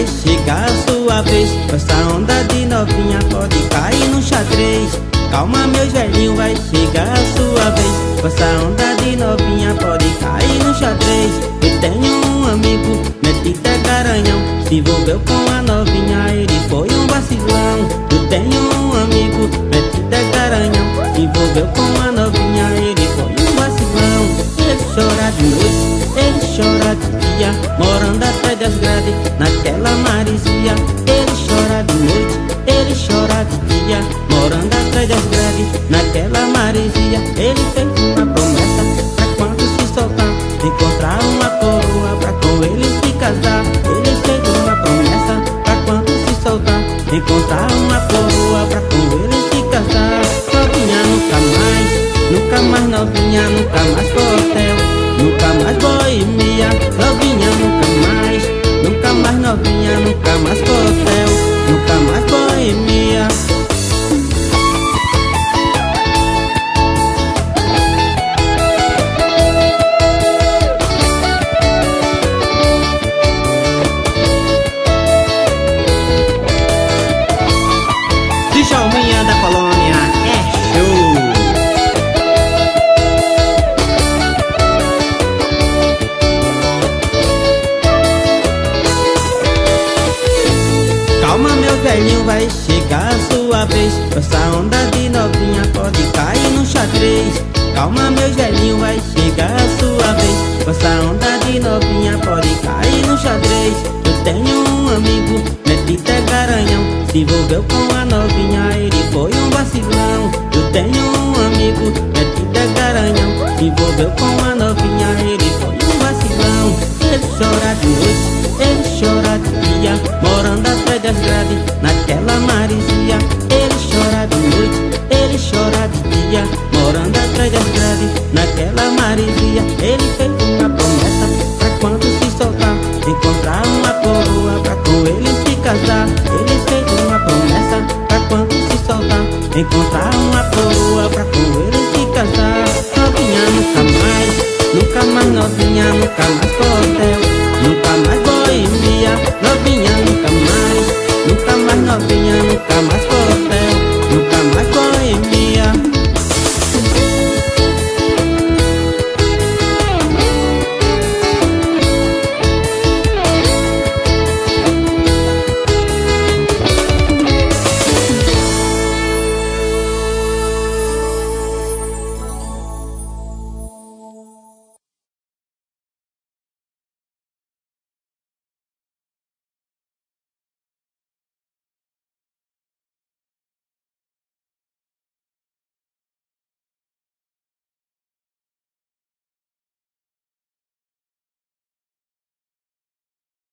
vai chegar a sua vez. Com essa onda de novinha pode cair no xadrez. Calma, meu velhinho, vai chegar a sua vez. Com essa onda de novinha pode cair no xadrez. Eu tenho um amigo, metido é garanhão, se envolveu com a novinha, ele foi um vacilão. Eu tenho um amigo, metido é garanhão, se envolveu com a novinha, ele foi um vacilão. Ele chora de noite, ele chora de dia, morando atrás das grades, naquela maresia. Ele chora de noite, ele chora de dia, morando atrás das grades, naquela maresia. Ele fez uma promessa pra quando se soltar, encontrar uma coroa pra com ele se casar. Ele fez uma promessa pra quando se soltar, encontrar uma coroa pra com ele se casar. Novinha nunca mais novinha, nunca mais hotel, nunca mais boemia. Novinha nunca mais novinha, nunca mais hotel, nunca mais boemia. Djalminha da Colônia é show. Calma, meu velhinho, vai chegar a sua vez. Com essa onda de novinha pode cair no xadrez. Calma, meu velhinho, vai chegar a sua vez. Com essa onda de novinha pode cair no xadrez. Eu tenho um amigo, metido é garanhão, se envolveu com a novinha, ele foi um vacilão. Eu tenho um amigo, metido é garanhão, se envolveu com a novinha, ele foi um vacilão. Ele chora de noite, ele chora de dia, morando atrás das grades, naquela maresia. Ele chora de noite, ele chora de dia, morando atrás das grades, naquela maresia. Ele fez uma promessa pra quando se soltar, encontrar uma coroa pra com ele se casar. Ele fez uma promessa pra quando se soltar, encontrar uma coroa pra com ele se casar. Novinha nunca mais novinha, nunca mais hotel, nunca mais boemia. Novinha nunca mais novinha, nunca mais